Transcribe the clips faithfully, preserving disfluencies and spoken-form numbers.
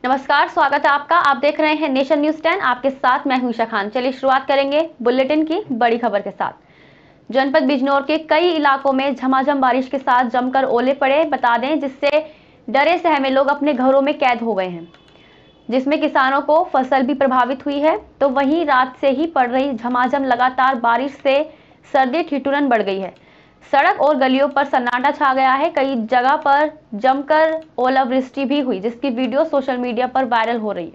नमस्कार, स्वागत है आपका। आप देख रहे हैं नेशन न्यूज टेन। आपके साथ मैं हूं ईशा खान। चलिए शुरुआत करेंगे बुलेटिन की बड़ी खबर के साथ। जनपद बिजनौर के कई इलाकों में झमाझम बारिश के साथ जमकर ओले पड़े, बता दें, जिससे डरे सहमे लोग अपने घरों में कैद हो गए हैं, जिसमें किसानों को फसल भी प्रभावित हुई है। तो वहीं रात से ही पड़ रही झमाझम लगातार बारिश से सर्दी ठिठुरन बढ़ गई है। सड़क और गलियों पर सन्नाटा छा गया है। कई जगह पर जमकर ओलावृष्टि भी हुई, जिसकी वीडियो सोशल मीडिया पर वायरल हो रही है।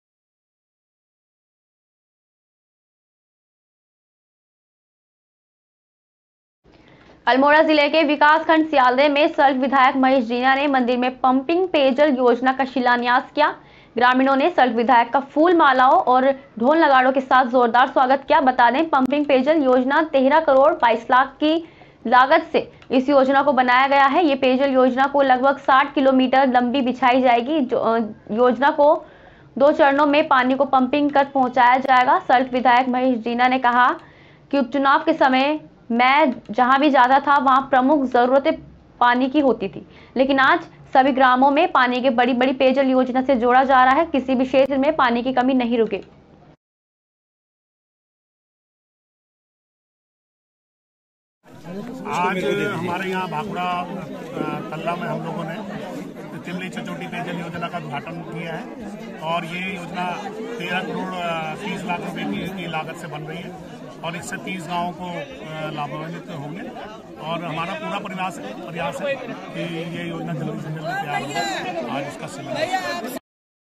अल्मोड़ा जिले के विकासखंड सियालदे में सल्ट विधायक महेश जीना ने मंदिर में पंपिंग पेयजल योजना का शिलान्यास किया। ग्रामीणों ने सल्ट विधायक का फूल मालाओं और ढोल नगाड़ों के साथ जोरदार स्वागत किया। बता दें, पंपिंग पेयजल योजना तेरह करोड़ बाईस लाख की लागत से इस योजना को बनाया गया है। ये पेयजल योजना को लगभग साठ किलोमीटर लंबी बिछाई जाएगी। योजना को दो चरणों में पानी को पंपिंग कर पहुंचाया जाएगा। सल्ट विधायक महेश जीना ने कहा कि उपचुनाव के समय मैं जहां भी जाता था वहां प्रमुख जरूरतें पानी की होती थी, लेकिन आज सभी ग्रामों में पानी के बड़ी बड़ी पेयजल योजना से जोड़ा जा रहा है। किसी भी क्षेत्र में पानी की कमी नहीं रुके। आज हमारे यहाँ भाकुड़ा तल्ला में हम लोगों ने तिमली चचोटी पेयजल योजना का उद्घाटन किया है और ये योजना तेरह करोड़ तीस लाख रुपए की, की लागत से बन रही है और इससे तीस गांवों को लाभान्वित होंगे और हमारा पूरा प्रयास प्रयास है कि ये योजना जल्दी से जल्दी तैयार हो। आज इसका शिलान्यास।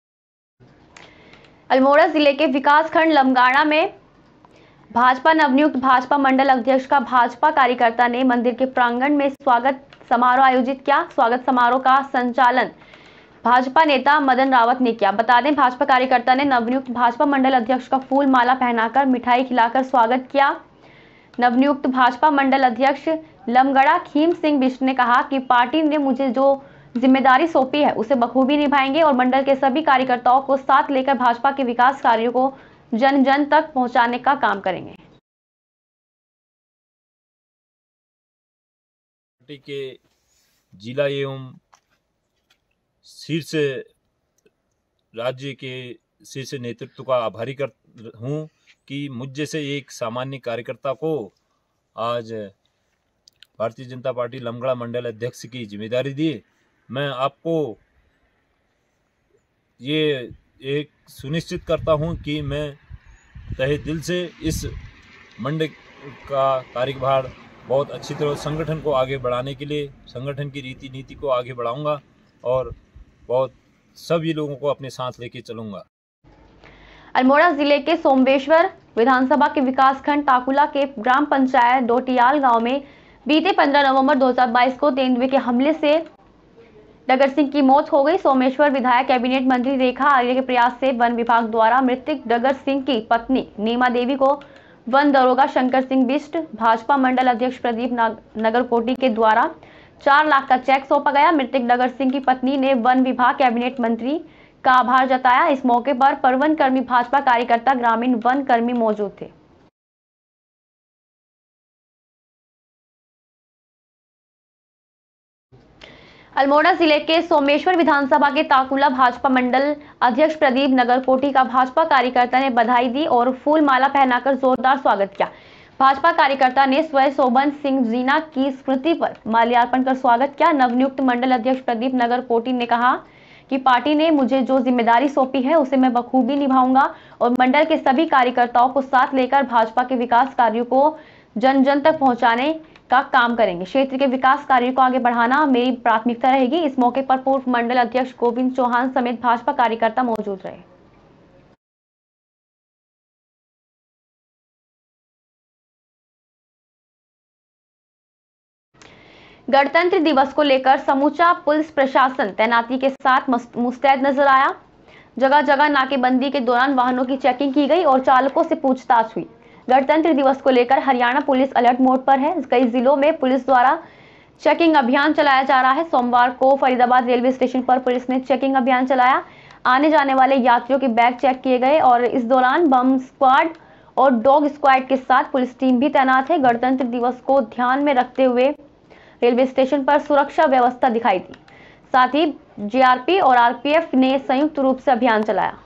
अल्मोड़ा जिले के विकासखंड लमगाड़ा में भाजपा नवनियुक्त भाजपा मंडल अध्यक्ष का भाजपा कार्यकर्ता ने मंदिर के प्रांगण में स्वागत समारोह आयोजित किया। स्वागत समारोह का संचालन भाजपा नेता मदन रावत ने किया। बता दें, भाजपा कार्यकर्ता ने नवनियुक्त भाजपा मंडल अध्यक्ष का फूल माला पहनाकर मिठाई खिलाकर स्वागत किया। नवनियुक्त भाजपा मंडल अध्यक्ष लमगड़ा खीम सिंह बिष्ट ने कहा कि पार्टी ने मुझे जो जिम्मेदारी सौंपी है उसे बखूबी निभाएंगे और मंडल के सभी कार्यकर्ताओं को साथ लेकर भाजपा के विकास कार्यों को जन जन तक पहुंचाने का काम करेंगे। पार्टी के जिला एवं शीर्ष राज्य के शीर्ष नेतृत्व का आभारी कर हूं कि मुझ जैसे एक सामान्य कार्यकर्ता को आज भारतीय जनता पार्टी लमगड़ा मंडल अध्यक्ष की जिम्मेदारी दी। मैं आपको ये एक सुनिश्चित करता हूं कि मैं तहे दिल से इस मंडल का कार्यभार बहुत अच्छी तरह संगठन को आगे बढ़ाने के लिए संगठन की रीति नीति को आगे बढ़ाऊंगा और बहुत सभी लोगों को अपने साथ लेके चलूंगा। अल्मोड़ा जिले के सोमवेश्वर विधानसभा के विकासखंड ताकुला के ग्राम पंचायत डोटियाल गांव में बीते पंद्रह नवंबर दो हज़ार बाईस को तेंदुए के हमले से डगर सिंह की मौत हो गई। सोमेश्वर विधायक कैबिनेट मंत्री रेखा आर्य के प्रयास से वन विभाग द्वारा मृतक डगर सिंह की पत्नी नीमा देवी को वन दरोगा शंकर सिंह बिष्ट, भाजपा मंडल अध्यक्ष प्रदीप नगरकोटी के द्वारा चार लाख का चेक सौंपा गया। मृतक डगर सिंह की पत्नी ने वन विभाग कैबिनेट मंत्री का आभार जताया। इस मौके पर परवन कर्मी भाजपा कार्यकर्ता ग्रामीण वन कर्मी मौजूद थे। अल्मोड़ा जिले के सोमेश्वर विधानसभा के ताकुला भाजपा मंडल अध्यक्ष प्रदीप नगरकोटी का भाजपा कार्यकर्ता ने बधाई दी और फूल माला पहनाकर जोरदार स्वागत किया। भाजपा कार्यकर्ता ने स्वयं शोभन सिंह जीना की स्मृति पर माल्यार्पण कर स्वागत किया। नवनियुक्त मंडल अध्यक्ष प्रदीप नगरकोटी ने कहा कि पार्टी ने मुझे जो जिम्मेदारी सौंपी है उसे मैं बखूबी निभाऊंगा और मंडल के सभी कार्यकर्ताओं को साथ लेकर भाजपा के विकास कार्यों को जन जन तक पहुंचाने का काम करेंगे। क्षेत्र के विकास कार्यों को आगे बढ़ाना मेरी प्राथमिकता रहेगी। इस मौके पर पूर्व मंडल अध्यक्ष गोविंद चौहान समेत भाजपा कार्यकर्ता मौजूद रहे। गणतंत्र दिवस को लेकर समूचा पुलिस प्रशासन तैनाती के साथ मुस्तैद नजर आया। जगह जगह नाकेबंदी के दौरान वाहनों की चेकिंग की गई और चालकों से पूछताछ हुई। गणतंत्र दिवस को लेकर हरियाणा पुलिस अलर्ट मोड पर है। कई जिलों में पुलिस द्वारा चेकिंग अभियान चलाया जा रहा है। सोमवार को फरीदाबाद रेलवे स्टेशन पर पुलिस ने चेकिंग अभियान चलाया। आने जाने वाले यात्रियों के बैग चेक किए गए और इस दौरान बम स्क्वाड और डॉग स्क्वाड के साथ पुलिस टीम भी तैनात है। गणतंत्र दिवस को ध्यान में रखते हुए रेलवे स्टेशन पर सुरक्षा व्यवस्था दिखाई दी। साथ ही जीआरपी और आरपीएफ ने संयुक्त रूप से अभियान चलाया।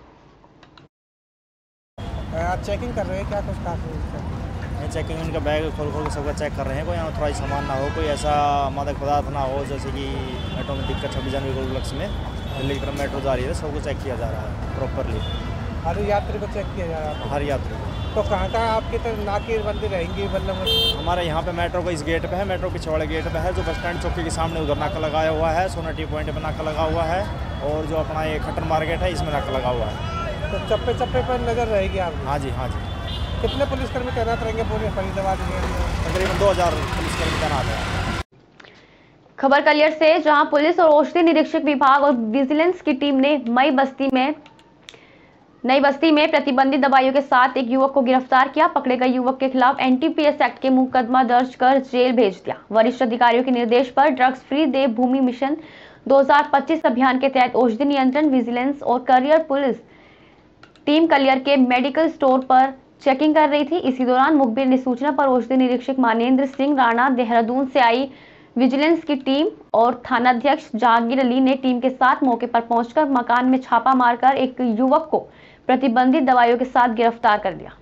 आप चेकिंग कर रहे हैं क्या कुछ काफी? चेकिंग उनका बैग खोल खोल के सबका चेक कर रहे हैं, कोई यहाँ थोड़ा सामान ना हो, कोई ऐसा मादक पदार्थ ना हो, जैसे कि मेट्रो में दिक्कत छब्बीस जनवरी को लक्ष्य में दिल्ली की तरफ मेट्रो जा रही है, सबको चेक किया जा रहा है प्रॉपरली। हर यात्री को चेक किया जा रहा है? हर यात्री को। तो कहाँ कहाँ आपकी तो नाकेबंदी रहेंगी? मतलब हमारे यहाँ पे मेट्रो का इस गेट पे है, मेट्रो पीछे वाले गेट पे है, जो बस स्टैंड चौकी के सामने उधर नाका लगाया हुआ है, सोना टी पॉइंट पे नाका लगा हुआ है, और जो अपना ये खट्टर मार्केट है इसमें नाका लगा हुआ है। तो चप्पे चप्पे पर नजर रहेगी आप? हाँ जी, हाँ जी। कितने पुलिसकर्मी तैनात रहेंगे पूरे फरीदाबाद में? तकरीबन दो हज़ार पुलिसकर्मी तैनात हैं। खबर कलियर से, जहां पुलिस और औषधि निरीक्षक विभाग और विजिलेंस की टीम ने मई बस्ती में नई बस्ती में प्रतिबंधित दवाइयों के साथ एक युवक को गिरफ्तार किया। पकड़े गए युवक के खिलाफ एनडीपीएस एक्ट के मुकदमा दर्ज कर जेल भेज दिया। वरिष्ठ अधिकारियों के निर्देश पर ड्रग्स फ्री देवभूमि मिशन दो हज़ार पच्चीस अभियान के तहत औषधि नियंत्रण, विजिलेंस और करियर पुलिस टीम कलियर के मेडिकल स्टोर पर चेकिंग कर रही थी। इसी दौरान मुखबिर ने सूचना पर औषधि निरीक्षक मानेंद्र सिंह राणा, देहरादून से आई विजिलेंस की टीम और थानाध्यक्ष जहांगीर अली ने टीम के साथ मौके पर पहुंचकर मकान में छापा मारकर एक युवक को प्रतिबंधित दवाइयों के साथ गिरफ्तार कर लिया।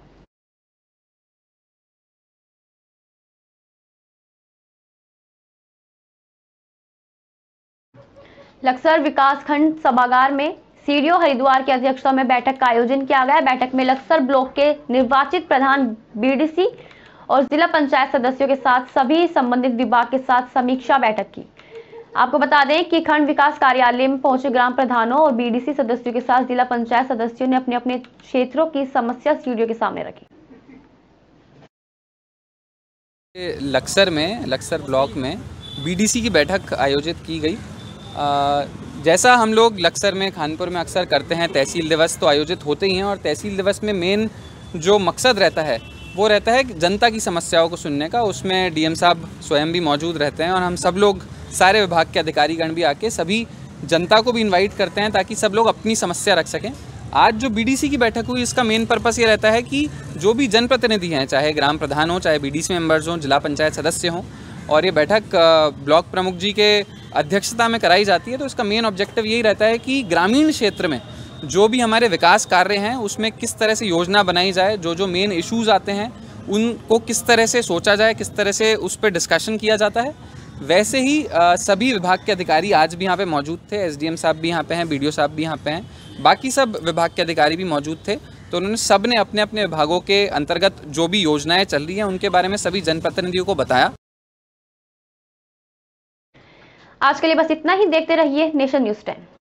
लक्सर विकासखंड सभागार में सीडीओ हरिद्वार की अध्यक्षता में बैठक का आयोजन किया गया। बैठक में लक्सर ब्लॉक के निर्वाचित प्रधान, बीडीसी और जिला पंचायत सदस्यों के साथ सभी संबंधित विभाग के साथ समीक्षा बैठक की। आपको बता दें कि खंड विकास कार्यालय में पहुंचे ग्राम प्रधानों और बीडीसी सदस्यों के साथ जिला पंचायत सदस्यों ने अपने अपने क्षेत्रों की समस्या सीडीओ के सामने रखी। लक्सर में लक्सर ब्लॉक में बीडीसी की बैठक आयोजित की गई। आ, जैसा हम लोग लक्सर में, खानपुर में अक्सर करते हैं, तहसील दिवस तो आयोजित होते ही हैं, और तहसील दिवस में मेन जो मकसद रहता है वो रहता है जनता की समस्याओं को सुनने का। उसमें डीएम साहब स्वयं भी मौजूद रहते हैं और हम सब लोग, सारे विभाग के अधिकारीगण भी आके सभी जनता को भी इनवाइट करते हैं ताकि सब लोग अपनी समस्या रख सकें। आज जो बीडीसी की बैठक हुई, इसका मेन पर्पस ये रहता है कि जो भी जनप्रतिनिधि हैं, चाहे ग्राम प्रधान हो, चाहे बीडीसी मेंबर्स हों, जिला पंचायत सदस्य हों, और ये बैठक ब्लॉक प्रमुख जी के अध्यक्षता में कराई जाती है, तो इसका मेन ऑब्जेक्टिव यही रहता है कि ग्रामीण क्षेत्र में जो भी हमारे विकास कार्य हैं उसमें किस तरह से योजना बनाई जाए, जो जो मेन इश्यूज़ आते हैं उनको किस तरह से सोचा जाए, किस तरह से उस पर डिस्कशन किया जाता है। वैसे ही आ, सभी विभाग के अधिकारी आज भी यहाँ पे मौजूद थे। एसडीएम साहब भी यहाँ पे हैं, बीडीओ साहब भी यहाँ पे हैं, बाकी सब विभाग के अधिकारी भी मौजूद थे। तो उन्होंने सब ने अपने अपने विभागों के अंतर्गत जो भी योजनाएं चल रही हैं उनके बारे में सभी जनप्रतिनिधियों को बताया। आज के लिए बस इतना ही। देखते रहिए नेशन न्यूज़ टेन।